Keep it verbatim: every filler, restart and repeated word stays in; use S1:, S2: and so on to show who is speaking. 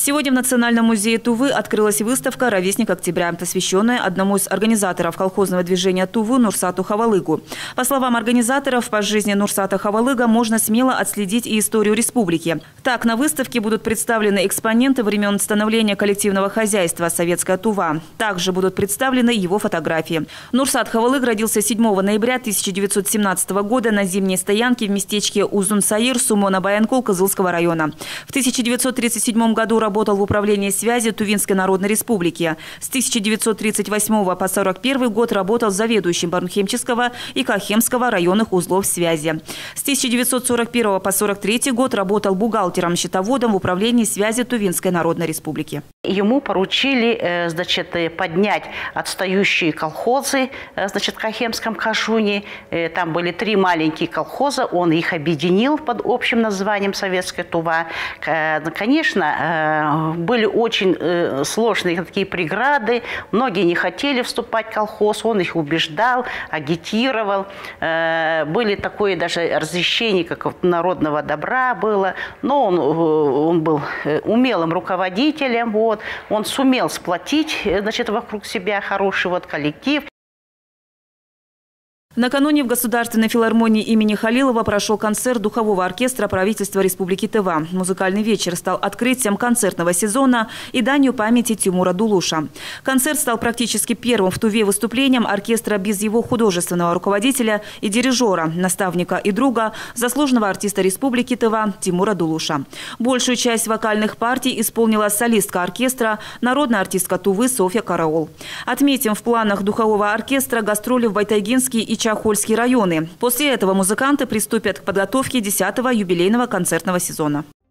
S1: Сегодня в Национальном музее Тувы открылась выставка «Ровесник октября», посвященная одному из организаторов колхозного движения Тувы Нурсату Хавалыгу. По словам организаторов, по жизни Нурсата Хавалыга можно смело отследить и историю республики. Так, на выставке будут представлены экспоненты времен становления коллективного хозяйства «Советская Тува». Также будут представлены его фотографии. Нурсат Хавалыг родился седьмого ноября тысяча девятьсот семнадцатого года на зимней стоянке в местечке Узун-Саир Сумона-Баянкул Кызылского района. В тысяча девятьсот тридцать седьмом году работал в управлении связи Тувинской Народной Республики. С тысяча девятьсот тридцать восьмого по сорок первый год работал заведующим Барнхемческого и Кахемского районных узлов связи. С тысяча девятьсот сорок первого по сорок третий год работал бухгалтером-счетоводом в управлении связи Тувинской Народной Республики.
S2: Ему поручили, значит, поднять отстающие колхозы, значит, в Кахемском Кашуне. Там были три маленькие колхоза, он их объединил под общим названием «Советская Тува». Конечно, были очень сложные такие преграды. Многие не хотели вступать в колхоз, он их убеждал, агитировал. Были такое даже разрешение, как народного добра было. Но он, он был умелым руководителем. Вот. Он сумел сплотить, значит, вокруг себя хороший вот коллектив.
S1: Накануне в Государственной филармонии имени Халилова прошел концерт духового оркестра правительства Республики Тыва. Музыкальный вечер стал открытием концертного сезона и данью памяти Тимура Дулуша. Концерт стал практически первым в Туве выступлением оркестра без его художественного руководителя и дирижера, наставника и друга, заслуженного артиста Республики Тыва Тимура Дулуша. Большую часть вокальных партий исполнила солистка оркестра, народная артистка Тувы Софья Караул. Отметим, в планах духового оркестра гастроли в Байтайгинский и Чахольский районы. После этого музыканты приступят к подготовке десятого юбилейного концертного сезона.